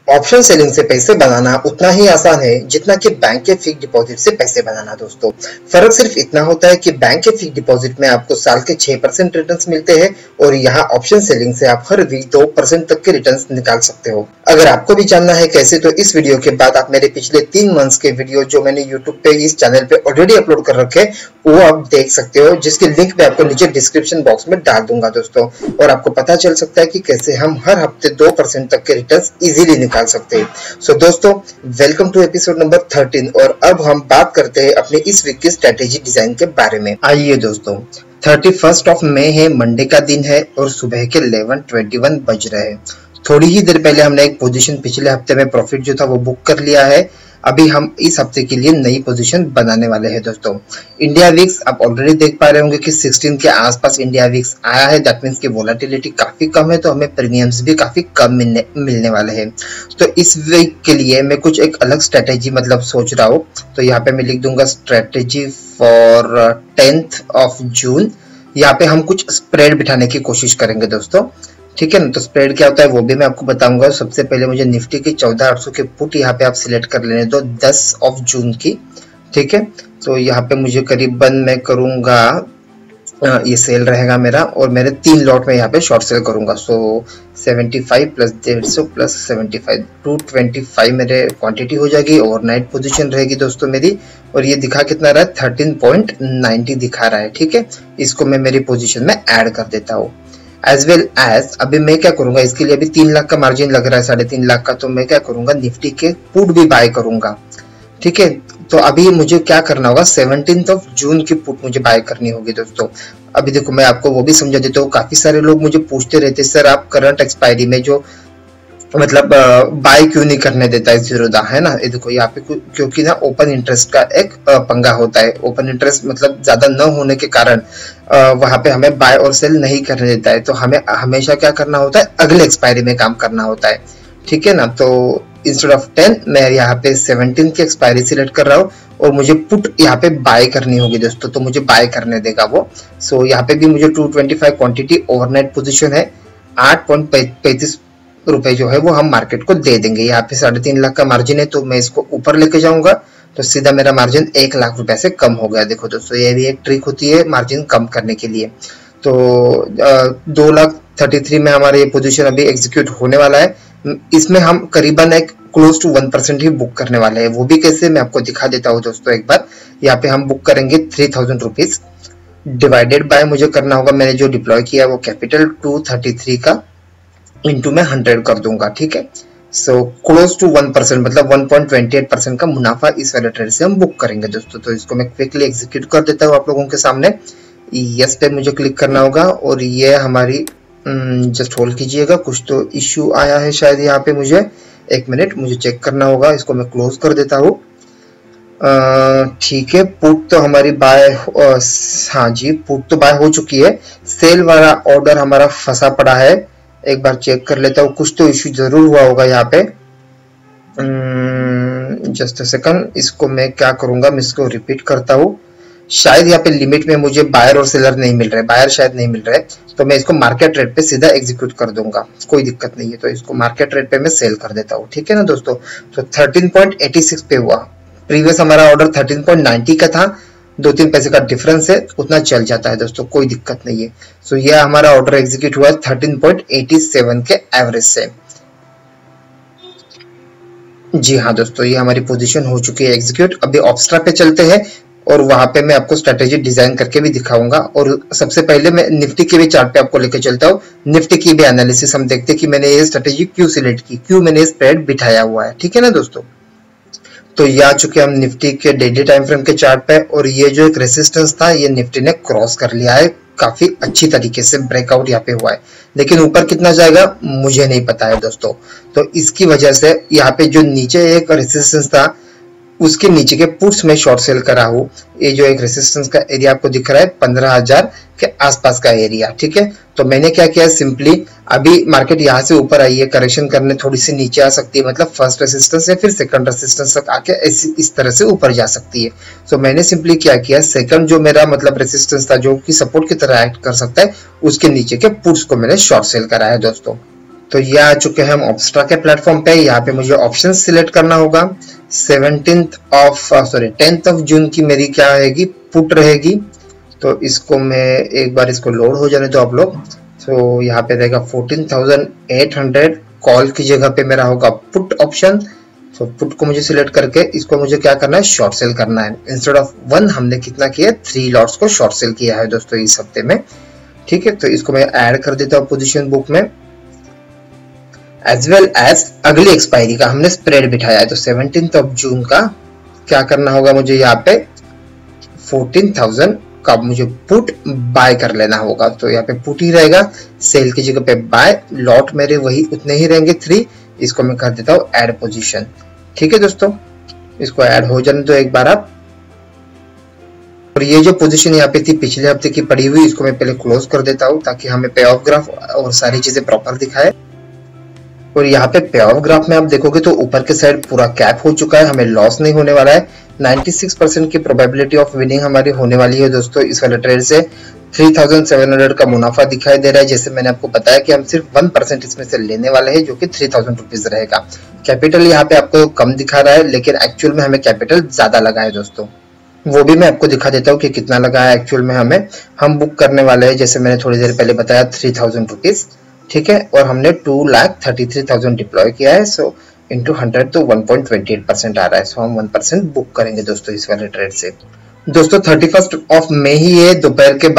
Option selling से पैसे बनाना उतना ही आसान है जितना कि बैंक के फिक्स डिपॉजिट से पैसे बनाना। दोस्तों, फर्क सिर्फ इतना होता है कि बैंक के फिक्स डिपॉजिट में आपको साल के 6% रिटर्न्स मिलते हैं और यहाँ ऑप्शन सेलिंग से आप हर वीक 2% तक के रिटर्न्स निकाल सकते हो। अगर आपको भी जानना है कैसे, तो इस वीडियो के बाद आप मेरे पिछले 3 मंथ्स के वीडियो जो मैंने यूट्यूब पे इस चैनल पे ऑलरेडी अपलोड कर रखे वो आप देख सकते हो, जिसकी लिंक मैं आपको नीचे डिस्क्रिप्शन बॉक्स में डाल दूंगा दोस्तों। और आपको पता चल सकता है कि कैसे हम हर हफ्ते 2% तक के रिटर्न्स इजीली निकाल सकते हैं। सो दोस्तों, वेलकम टू एपिसोड नंबर 13 और अब हम बात करते हैं अपने इस वीक की स्ट्रेटेजी डिजाइन के बारे में। आइए दोस्तों, 31 मई है, मंडे का दिन है और सुबह के 11:21 बज रहे हैं। थोड़ी ही देर पहले हमने एक पोजीशन पिछले हफ्ते में प्रॉफिट जो था वो बुक कर लिया है। अभी हम इस हफ्ते के लिए नई पोजीशन बनाने वाले हैं दोस्तों। इंडिया विक्स आप ऑलरेडी देख पा रहे होंगे कि 16 के आसपास इंडिया विक्स आया है। दैट मीन्स की वोलेटिलिटी काफी कम है, तो हमें प्रीमियम्स भी काफी कम मिलने वाले हैं। तो इस वीक के लिए मैं कुछ एक अलग स्ट्रेटेजी सोच रहा हूँ। तो यहाँ पे मैं लिख दूंगा स्ट्रेटेजी फॉर 10th जून। यहाँ पे हम कुछ स्प्रेड बिठाने की कोशिश करेंगे दोस्तों, ठीक है ना। तो स्प्रेड क्या होता है वो भी मैं आपको बताऊंगा। सबसे पहले मुझे निफ्टी की 14,800 के पुट यहाँ पे आप सिलेक्ट कर लेने दो 10 जून की, ठीक है। तो यहाँ पे मुझे करीबन मैं करूंगा, ये सेल रहेगा मेरा और मेरे 3 लॉट में यहाँ पे शॉर्ट सेल करूंगा। सो 75 प्लस 150 प्लस 75 225 मेरे क्वांटिटी हो जाएगी। ओवरनाइट पोजीशन रहेगी दोस्तों मेरी, और ये दिखा कितना रहा है 13.90 दिखा रहा है, ठीक है। इसको मैं मेरी पोजीशन में ऐड कर देता हूँ। एज वेल एज अभी मैं क्या करूंगा, इसके लिए अभी 3 लाख का मार्जिन लग रहा है, 3.5 लाख का। तो मैं क्या करूंगा, निफ्टी के पुट भी बाय करूंगा, ठीक है। तो अभी मुझे क्या करना होगा, 17 जून की पुट मुझे बाय करनी होगी दोस्तों। अभी देखो मैं आपको वो भी समझा देता हूँ। काफी सारे लोग मुझे पूछते रहते सर आप करंट एक्सपायरी में जो बाय क्यों नहीं करने देता है जीरोधा, है ना। ये देखो यहाँ पे क्योंकि ना ओपन इंटरेस्ट का एक पंगा होता है। ओपन इंटरेस्ट ज्यादा न होने के कारण वहां पे हमें बाय और सेल नहीं करने देता है। तो हमें हमेशा क्या करना होता है, अगले एक्सपायरी में काम करना होता है, ठीक है ना। तो इंस्टेड ऑफ 10 मैं यहाँ पे 17 की एक्सपायरी सिलेक्ट कर रहा हूँ और मुझे पुट यहाँ पे बाय करनी होगी दोस्तों। तो मुझे बाय करने देगा वो। सो यहाँ पे भी मुझे 225 क्वांटिटी ओवरनाइट पोजीशन है। 8.35 रुपए जो है वो हम मार्केट को दे देंगे। यहाँ पे 3.5 लाख का मार्जिन है, तो मैं इसको ऊपर लेके जाऊंगा तो सीधा मेरा मार्जिन 1 लाख रुपए से कम हो गया। देखो दोस्तों, ये भी एक ट्रिक होती है मार्जिन कम करने के लिए। तो 2,33,000 में हमारा ये पोजीशन अभी एग्जीक्यूट होने वाला है। इसमें हम करीबन एक क्लोज टू 1% ही बुक करने वाले हैं। वो भी कैसे मैं आपको दिखा देता हूँ दोस्तों एक बार। यहाँ पे हम बुक करेंगे 3,000 रुपीज डिवाइडेड बाय मुझे करना होगा, मैंने जो डिप्लॉय किया वो कैपिटल 233 का इंटू में 100 कर दूंगा, ठीक है। सो क्लोज टू 1% 1.28% का मुनाफा इस वाले ट्रेड से हम बुक करेंगे दोस्तों। तो इसको मैं क्विकली एग्जीक्यूट कर देता हूँ आप लोगों के सामने। यस पे मुझे क्लिक करना होगा और ये हमारी जस्ट होल्ड कीजिएगा, कुछ तो इश्यू आया है शायद यहाँ पे। मुझे 1 मिनट मुझे चेक करना होगा। इसको मैं क्लोज कर देता हूँ, ठीक है। पुट तो हमारी बाय, हाँ जी पुट तो बाय हो चुकी है। सेल वाला ऑर्डर हमारा फंसा पड़ा है, एक बार चेक कर लेता हूँ। कुछ तो इश्यू जरूर हुआ होगा यहाँ पे। जस्ट अ सेकंड, इसको मैं क्या करूंगा, मैं इसको रिपीट करता हूँ। शायद यहाँ पे लिमिट में मुझे बायर और सेलर नहीं मिल रहे, बायर शायद नहीं मिल रहे, तो मैं इसको मार्केट रेट पे सीधा एग्जीक्यूट कर दूंगा, कोई दिक्कत नहीं है। तो इसको मार्केट रेट पे मैं सेल कर देता हूँ, ठीक है ना दोस्तों। तो 13.86 पे हुआ। प्रीवियस हमारा ऑर्डर 13.90 का था, 2-3 पैसे का डिफरेंस है, उतना चल जाता है दोस्तों, कोई दिक्कत नहीं है। सो ये हमारा ऑर्डर एग्जीक्यूट हुआ 13.87 के एवरेज से। जी हाँ दोस्तों, ये हमारी पोजीशन हो चुकी है एग्जीक्यूट। अभी ऑब्स्ट्रा पे चलते हैं और वहां पे मैं आपको स्ट्रेटेजी डिजाइन करके भी दिखाऊंगा। और सबसे पहले मैं निफ्टी के भी चार्ट पे आपको लेके चलता हूँ। निफ्टी की भी एनालिसिस हम देखते हैं कि मैंने ये स्ट्रेटेजी क्यों सिलेक्ट की, क्यों मैंने स्प्रेड बिठाया हुआ है, ठीक है ना दोस्तों। तो ये आ चुके हम निफ्टी के डेली टाइम फ्रेम के चार्ट पे, और ये जो एक रेसिस्टेंस था ये निफ्टी ने क्रॉस कर लिया है। काफी अच्छी तरीके से ब्रेकआउट यहाँ पे हुआ है, लेकिन ऊपर कितना जाएगा मुझे नहीं पता है दोस्तों। तो इसकी वजह से यहाँ पे जो नीचे एक रेसिस्टेंस था उसके नीचे के पुट्स में शॉर्ट सेल करा हूं। ये जो एक रेसिस्टेंस का एरिया आपको दिख रहा है 15,000 के आसपास का एरिया, ठीक है। तो मैंने क्या किया, सिंपली अभी मार्केट यहाँ से ऊपर आई है, करेक्शन करने थोड़ी सी नीचे आ सकती है, फर्स्ट रेसिस्टेंस या फिर सेकंड रेसिस्टेंस तक आके इस तरह से ऊपर जा सकती है। तो मैंने सिंपली क्या किया, सेकंड जो मेरा रेसिस्टेंस था जो कि सपोर्ट की तरह एक्ट कर सकता है, उसके नीचे के पुट्स को मैंने शॉर्ट सेल कराया दोस्तों। तो ये आ चुके हैं हम ऑब्स्ट्रा के प्लेटफॉर्म पे। यहाँ पे मुझे ऑप्शन सिलेक्ट करना होगा। 10th ऑफ जून की मेरी क्या रहेगी, पुट रहेगी। तो इसको मैं एक बार इसको लोड हो जाने दो आप लोग। तो यहाँ पे रहेगा 14,800, कॉल की जगह पे मेरा होगा पुट ऑप्शन। तो पुट को मुझे सिलेक्ट करके इसको मुझे क्या करना है, शॉर्ट सेल करना है। इंस्टेड ऑफ 1 हमने कितना किया, 3 लॉट्स को शॉर्ट सेल किया है दोस्तों इस हफ्ते में। ठीक है, तो इसको मैं ऐड कर देता हूँ पोजीशन बुक में। एज वेल एज अगली एक्सपायरी का हमने स्प्रेड बिठाया है। तो 17th ऑफ जून का क्या करना होगा, मुझे यहाँ पे 14,000 का मुझे पुट बाय कर लेना होगा। तो यहाँ पे पुट ही रहेगा, सेल की जगह पे बाय। लॉट मेरे वही उतने ही रहेंगे 3। इसको मैं कर देता हूँ ऐड पोजीशन। ठीक है दोस्तों, इसको ऐड हो जाने दो एक बार आप। और ये जो पोजीशन यहाँ पे थी पिछले हफ्ते की पड़ी हुई, इसको मैं पहले क्लोज कर देता हूँ ताकि हमें पे ऑफ ग्राफ और सारी चीजें प्रॉपर दिखाए। और यहाँ पे पे ऑफ ग्राफ में आप देखोगे तो ऊपर के साइड पूरा कैप हो चुका है, हमें लॉस नहीं होने वाला है। 96% की प्रोबेबिलिटी ऑफ विनिंग हमारी होने वाली है दोस्तों इस वाले ट्रेड से। 3,700 का मुनाफा दिखाई दे रहा है। जैसे मैंने आपको बताया कि हम सिर्फ 1% इसमें से लेने वाले हैं, जो कि 3,000 रुपीज रहेगा। कैपिटल यहाँ पे आपको कम दिखा रहा है, लेकिन एक्चुअल में हमें कैपिटल ज्यादा लगा है दोस्तों। वो भी मैं आपको दिखा देता हूँ कि कितना लगा है एक्चुअल में हमें। हम बुक करने वाले हैं, जैसे मैंने थोड़ी देर पहले बताया, 3,000 रुपीज। ठीक है, और हमने 2,33,000 डिप्लॉय किया है। सो इंटू 100 तो 1.28% आ रहा है। सो हम 1% बुक करेंगे दोस्तों इस वाले ट्रेड से। दोस्तों 31 ऑफ मई ही है, दोपहर के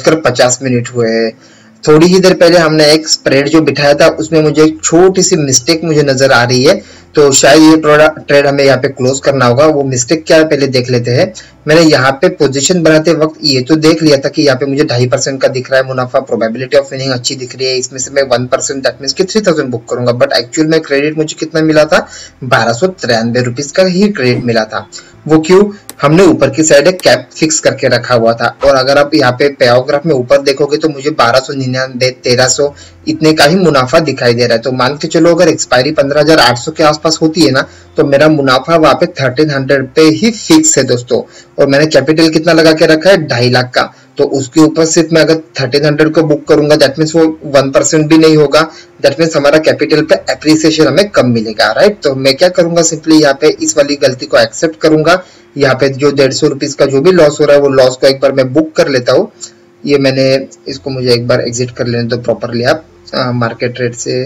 12:50 हुए हैं। थोड़ी ही देर पहले हमने एक स्प्रेड जो बिठाया था उसमें मुझे एक छोटी सी मिस्टेक मुझे नजर आ रही है। तो शायद ये ट्रेड हमें यहाँ पे क्लोज करना होगा। वो मिस्टेक क्या है पहले देख लेते हैं। मैंने यहाँ पे पोजीशन बनाते वक्त ये तो देख लिया था कि यहाँ पे मुझे 2.5% का दिख रहा है मुनाफा, प्रोबेबिलिटी ऑफ विनिंग अच्छी दिख रही है, इसमें से मैं 1% दैट मींस कि 3,000 बुक करूंगा। बट एक्चुअल में क्रेडिट मुझे कितना मिला था, 1,293 रुपीज का ही क्रेडिट मिला था। वो क्यों, हमने ऊपर की साइड एक कैप फिक्स करके रखा हुआ था। और अगर आप यहाँ पे पे ऑफ ग्राफ में ऊपर देखोगे तो मुझे 1,299, 1,300 इतने का ही मुनाफा दिखाई दे रहा है। तो मान के चलो अगर एक्सपायरी 15,800 के आसपास होती है ना, तो मेरा मुनाफा वहां पे 1,300 पे ही फिक्स है दोस्तों। और मैंने कैपिटल कितना लगा के रखा है, 2.5 लाख का। तो उसके ऊपर सिर्फ मैं अगर 1,300 को बुक करूंगा, दैट मीन्स वो 1% भी नहीं होगा। दैट मीन्स हमारा कैपिटल पे एप्रिसिएशन हमें कम मिलेगा, राइट। तो मैं क्या करूंगा, सिंपली यहाँ पे इस वाली गलती को एक्सेप्ट करूंगा। यहाँ पे जो 150 रुपीज का जो भी लॉस हो रहा है, वो लॉस को एक बार मैं बुक कर लेता हूँ। ये मैंने इसको मुझे एक बार एग्जिट कर लेने दो प्रॉपरली आप। मार्केट रेट से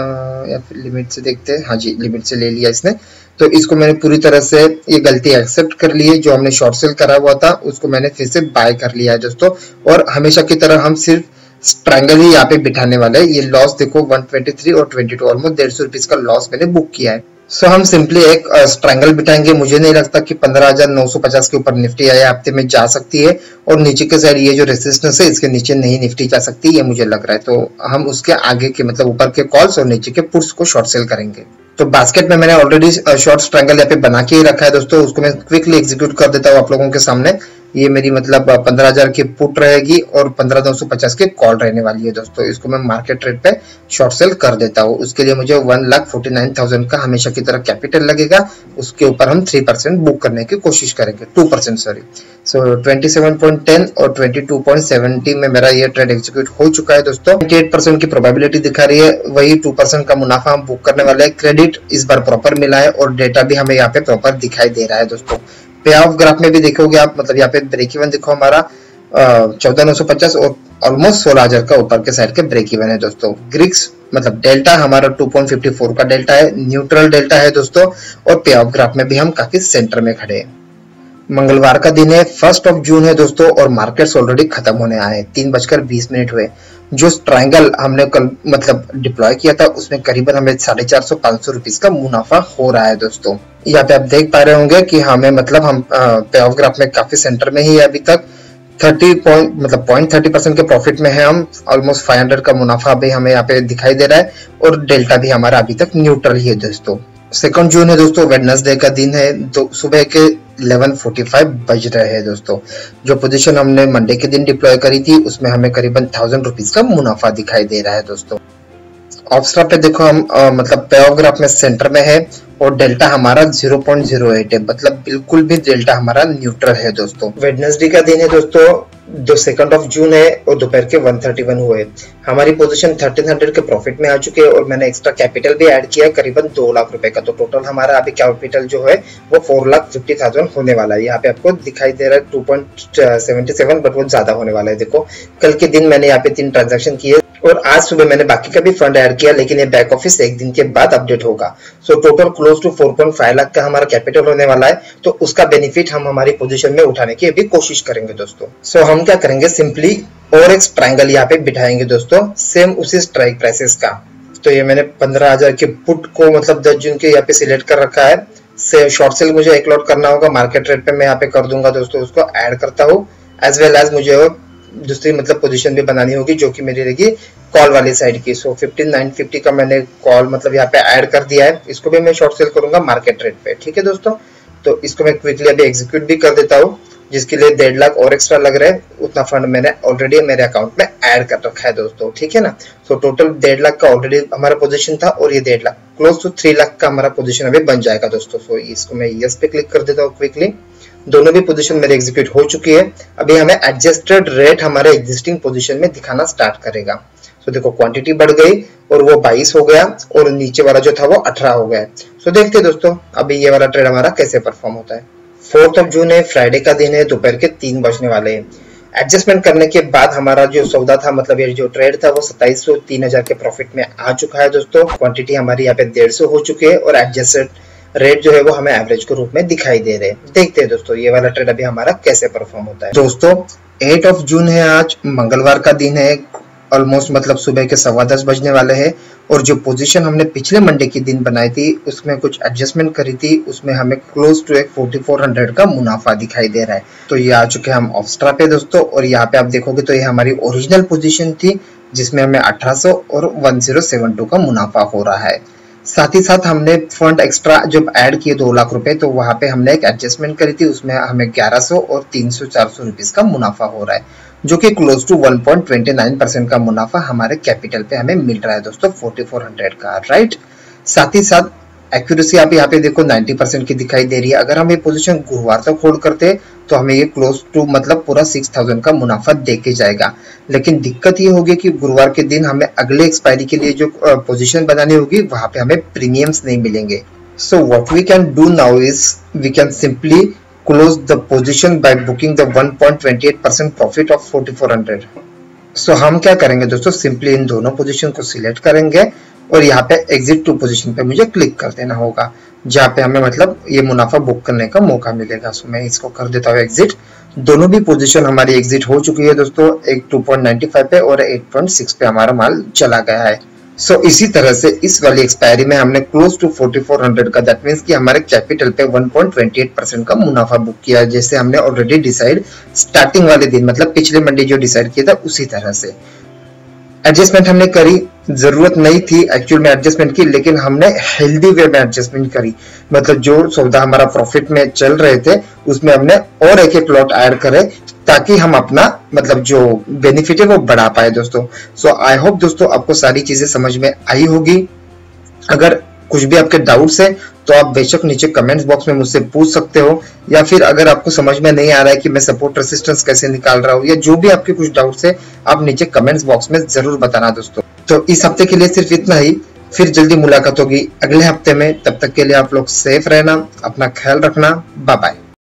या फिर लिमिट से देखते हैं। हाँ जी, लिमिट से ले लिया इसने। तो इसको मैंने पूरी तरह से ये गलती एक्सेप्ट कर ली है। जो हमने शॉर्ट सेल करा हुआ था उसको मैंने फिर से बाय कर लिया है दोस्तों। और हमेशा की तरह हम सिर्फ स्ट्रैंगल ही यहाँ पे बिठाने वाले हैं। ये लॉस देखो 123 और 22, ऑलमोस्ट 150 रुपीज का लॉस मैंने बुक किया है। सो हम सिंपली एक स्ट्रैंगल बिठाएंगे। मुझे नहीं लगता कि 15,950 के ऊपर निफ्टी आया हफ्ते में जा सकती है। और नीचे के साइड ये जो रेजिस्टेंस है, इसके नीचे नहीं निफ्टी जा सकती, ये मुझे लग रहा है। तो हम उसके आगे के मतलब ऊपर के कॉल्स और नीचे के पुट्स को शॉर्ट सेल करेंगे। तो बास्केट में मैंने ऑलरेडी शॉर्ट स्ट्रैंगल यहाँ पे बना के ही रखा है दोस्तों। उसको मैं क्विकली एग्जीक्यूट कर देता हूँ आप लोगों के सामने। ये मेरी मतलब 15,000 की पुट रहेगी और 15,950 की कॉल रहने वाली है दोस्तों। इसको मैं मार्केट रेट पे शॉर्ट सेल कर देता हूँ। उसके लिए मुझे 1,49,000 का हमेशा की तरह कैपिटल लगेगा। उसके ऊपर हम 3% बुक करने की कोशिश करेंगे, 2% सॉरी। सो 27.10 और 22.70 में मेरा ये ट्रेड एग्जीक्यूट हो चुका है दोस्तों। 28% की प्रोबेबिलिटी दिखा रही है, वही 2% का मुनाफा हम बुक करने वाले हैं। क्रेडिट इस बार प्रॉपर मिला है और डेटा भी हमें यहाँ पे प्रॉपर दिखाई दे रहा है दोस्तों। पे ऑफ ग्राफ में भी देखोगे आप, मतलब यहाँ पे ब्रेक इवन देखो हमारा 14,950 और ऑलमोस्ट 16,000 का ऊपर के साइड के ब्रेक इवन है दोस्तों। ग्रिक्स मतलब डेल्टा हमारा 2.54 का डेल्टा है, न्यूट्रल डेल्टा है दोस्तों। और पे ऑफ ग्राफ में भी हम काफी सेंटर में खड़े हैं। मंगलवार का दिन है, 1 जून है दोस्तों। और मार्केट्स ऑलरेडी खत्म होने आए हैं, 3:20 हुए। जो ट्रायंगल हमने कल मतलब डिप्लॉय किया था उसमें करीबन हमें 450-500 रुपीज का मुनाफा हो रहा है दोस्तों। यहाँ पे आप देख पा रहे होंगे कि हमें मतलब हम पे ऑफ ग्राफ में काफी सेंटर में ही है अभी तक। 0.30% के प्रॉफिट में है हम। ऑलमोस्ट 500 का मुनाफा अभी हमें यहाँ पे दिखाई दे रहा है। और डेल्टा भी हमारा अभी तक न्यूट्रल ही है दोस्तों। 2 जून है दोस्तों, वेडनेसडे का दिन है। सुबह के 11:45 बज रहे हैं दोस्तों। जो पोजीशन हमने मंडे के दिन डिप्लॉय करी थी उसमें हमें करीबन 1,000 रुपीज का मुनाफा दिखाई दे रहा है दोस्तों। ऑप्सरा पे देखो हम मतलब पे ऑफ ग्राफ में सेंटर में है और डेल्टा हमारा 0.08 है, मतलब बिल्कुल भी डेल्टा हमारा न्यूट्रल है दोस्तों। वेडनेसडे का दिन है दोस्तों, जो 2 जून है और दोपहर के 1:31 हुए। हमारी पोजीशन 1300 के प्रॉफिट में आ चुके हैं और मैंने एक्स्ट्रा कैपिटल भी ऐड किया करीबन 2 लाख रुपए का। तो टोटल हमारा अभी कैपिटल जो है वो 4,50,000 होने वाला है। यहाँ पे आपको दिखाई दे रहा है 2.77, बट वो ज्यादा होने वाला है। देखो कल के दिन मैंने यहाँ पे 3 ट्रांजेक्शन किए और आज सुबह मैंने बाकी का भी फंड ऐड किया, लेकिन ये बैक ऑफिस 1 दिन के बाद अपडेट होगा। So total close to 4.5 lakh का हमारा कैपिटल होने वाला है। तो उसका बेनिफिट हम हमारी पोजीशन में उठाने की अभी कोशिश करेंगे दोस्तों। सो हम क्या करेंगे, सिंपली ORX ट्रायंगल यहाँ पे बिठाएंगे दोस्तों, सेम उसी स्ट्राइक प्राइसेस का। तो ये मैंने 15,000 के पुट को मतलब 10 जून के यहाँ पे सिलेक्ट कर रखा है। से शॉर्ट सेल मुझे एक लॉट करना होगा, मार्केट रेट पे मैं यहाँ पे कर दूंगा दोस्तों, उसको ऐड करता हूँ। एज वेल एज मुझे दूसरी मतलब पोजीशन भी बनानी होगी जो कि मेरी रहेगी कॉल वाली साइड की। सो 15,950 का मैंने कॉल मतलब यहाँ पे ऐड कर दिया है, इसको भी मैं शॉर्ट सेल करूंगा मार्केट रेट पे। ठीक है दोस्तों, तो इसको मैं क्विकली अभी एग्जीक्यूट भी कर देता हूँ, जिसके लिए 1.5 लाख और एक्स्ट्रा लग रहा है। उतना फंड मैंने ऑलरेडी मेरे अकाउंट में ऐड कर रखा है दोस्तों। ठीक है ना, सो टोटल 1.5 लाख का ऑलरेडी हमारा पोजीशन था और ये 1.5 लाख क्लोज टू 3 लाख का हमारा पोजीशन अभी बन जाएगा दोस्तों। सो इसको मैं यस पे क्लिक कर देता हूँ क्विकली। दोनों भी पोजीशन मेरे एग्जीक्यूट हो चुकी है। अभी हमें एडजस्टेड रेट हमारे एग्जिस्टिंग पोजीशन में दिखाना स्टार्ट करेगा। सो देखो क्वांटिटी बढ़ गई और वो 22 हो गया और नीचे वाला जो था वो 18 हो गया। सो देखते हैं दोस्तों अभी ये वाला ट्रेड हमारा कैसे परफॉर्म होता है। 4 जून है, फ्राइडे का दिन है, दोपहर के 3 बजने वाले हैं। एडजस्टमेंट करने के बाद हमारा जो सौदा था मतलब ये जो ट्रेड था वो 2700 3,000 के प्रॉफिट में आ चुका है दोस्तों। क्वांटिटी हमारी यहाँ पे 150 हो चुकी है और एडजस्टेड रेट जो है वो हमें एवरेज के रूप में दिखाई दे रहे हैं। देखते हैं दोस्तों ये वाला ट्रेड अभी हमारा कैसे परफॉर्म होता है। दोस्तों 8 जून है, आज मंगलवार का दिन है। ऑलमोस्ट मतलब सुबह के 10:15 बजने वाले हैं और जो पोजीशन हमने पिछले मंडे के दिन बनाई थी उसमें कुछ एडजस्टमेंट करी थी, उसमें हमें क्लोज टू एक 4400 का मुनाफा दिखाई दे रहा है। तो ये आ चुके हैं हम ऑप्सरा पे दोस्तों और यहाँ पे आप देखोगे तो ये हमारी ओरिजिनल पोजीशन थी जिसमें हमें 1800 और 1072 का मुनाफा हो रहा है। साथ ही साथ हमने फंड एक्स्ट्रा जब ऐड किए 2 लाख रुपए, तो वहां पे हमने एक एडजस्टमेंट करी थी, उसमें हमें 1100 और 300-400 रुपीज का मुनाफा हो रहा है, जो कि क्लोज टू 1.29% का मुनाफा हमारे कैपिटल पे हमें मिल रहा है दोस्तों 4400 का, राइट। साथ ही साथ एक्यूरेसी आप यहाँ पे देखो 90% की दिखाई दे रही है। अगर हम ये पोजीशन गुरुवार तक होल्ड करते तो हमें ये क्लोज टू मतलब पूरा 6000 का मुनाफा दे के जाएगा। लेकिन दिक्कत ये होगी कि गुरुवार के दिन हमें अगले एक्सपायरी के लिए जो पोजीशन बनानी होगी वहां पे हमें प्रीमियम्स नहीं मिलेंगे। So what we can do now is we can simply close the position by booking the 1.28% profit of 4400। So हम क्या करेंगे दोस्तों, सिंपली इन दोनों पोजीशन को सिलेक्ट करेंगे और यहाँ पे एग्जिट टू पोजीशन पे मुझे क्लिक कर देना होगा, जहाँ पे हमें मतलब ये मुनाफा बुक करने का मौका मिलेगा। सो मैं इसको कर देता हूँ एग्जिट। दोनों भी पोजीशन हमारी एग्जिट हो चुकी है दोस्तों, एक 2.95 पे और 8.6 पे हमारा माल चला गया है। सो इसी तरह से इस वाली एक्सपायरी में हमने क्लोज टू 4400 का, दैट मींस कि हमारे कैपिटल पे 1.28% का मुनाफा बुक किया, जैसे हमने ऑलरेडी डिसाइड स्टार्टिंग वाले दिन मतलब पिछले मंडे जो डिसाइड किया था उसी तरह से। एडजस्टमेंट हमने करी, जरूरत नहीं थी एक्चुअल में एडजस्टमेंट की, लेकिन हमने हेल्दी वे में एडजस्टमेंट करी। मतलब जो सौदा हमारा प्रॉफिट में चल रहे थे उसमें हमने और एक लॉट ऐड करे ताकि हम अपना मतलब जो बेनिफिट है वो बढ़ा पाए दोस्तों। सो आई होप दोस्तों आपको सारी चीजें समझ में आई होगी। अगर कुछ भी आपके डाउट्स है तो आप बेशक नीचे कमेंट्स बॉक्स में मुझसे पूछ सकते हो, या फिर अगर आपको समझ में नहीं आ रहा है कि मैं सपोर्ट रेसिस्टेंस कैसे निकाल रहा हूँ या जो भी आपके कुछ डाउट्स है आप नीचे कमेंट्स बॉक्स में जरूर बताना दोस्तों। तो इस हफ्ते के लिए सिर्फ इतना ही, फिर जल्दी मुलाकात होगी अगले हफ्ते में। तब तक के लिए आप लोग सेफ रहना, अपना ख्याल रखना, बाय बाय।